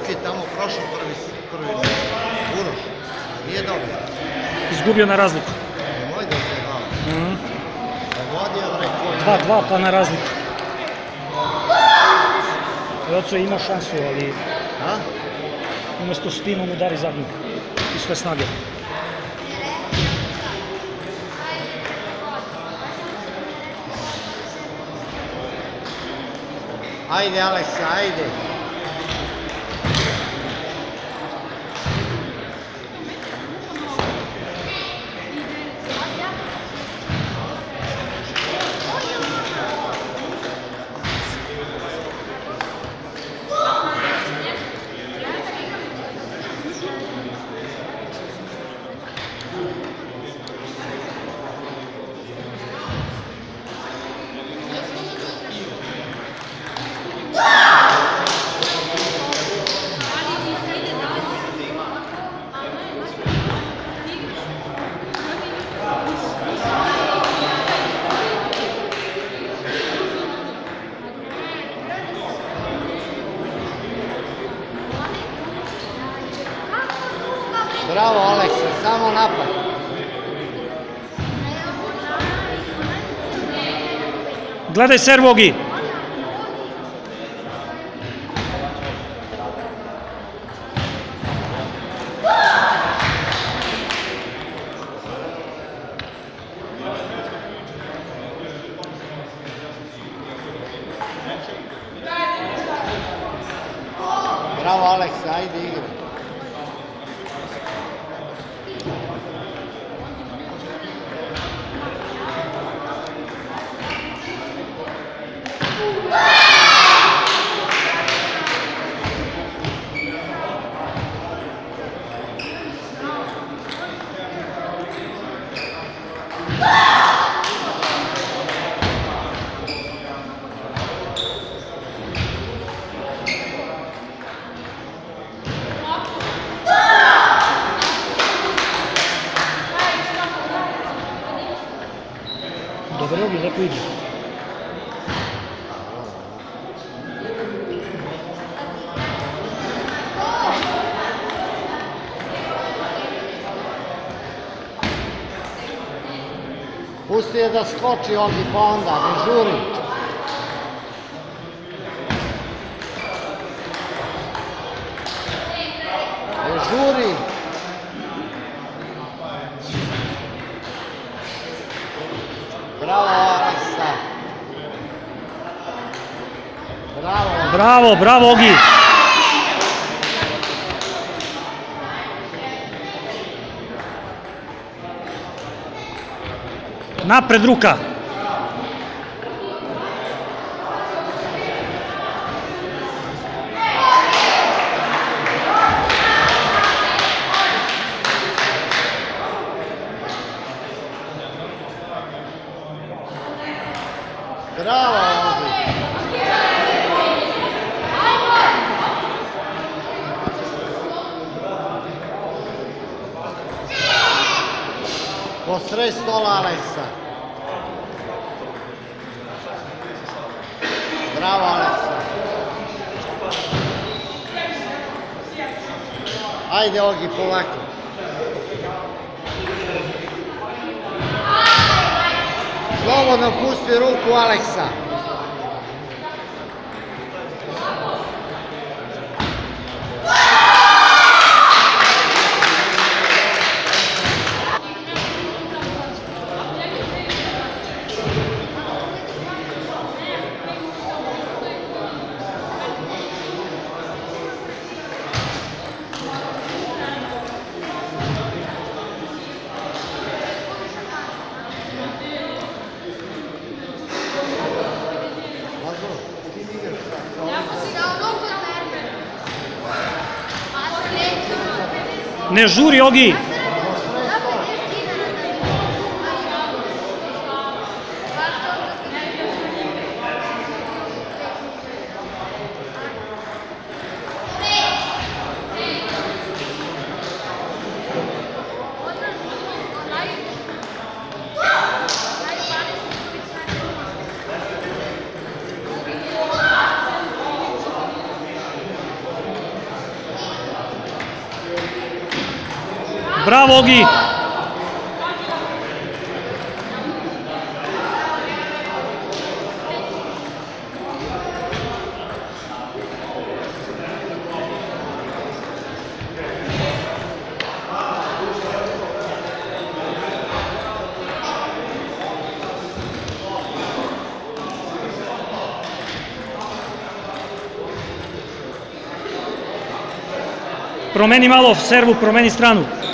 Vuki je tamo prošao prvi Uroš. Nije dobio. Izgubio na razliku. Nemoj da se dao. Vodio 2-2 pa na razliku. Joco je imao šansu, ali umesto spinom udari zadnjeg i sve snage. Ajde, Aleksa, ajde. Bravo, Aleksa, samo napad. Gledaj servu, Ogi. Bravo, Aleksa, ajde igra. Dobar Ogi, lepo igra. Pusti je da skoči Ogi, pa onda, ne žuri. Ne žuri. Bravo, Aleksa. Bravo. Bravo, bravo, Ogi. Napred ruka. Bravo, Ogi. Posred stola, Aleksa. Bravo, Aleksa. Ajde, Ogi, polako. Slobodno pusti ruku, Aleksa. Ne žuri, Ogi. Bravo, Ogi! Promeni malo servu, promeni stranu.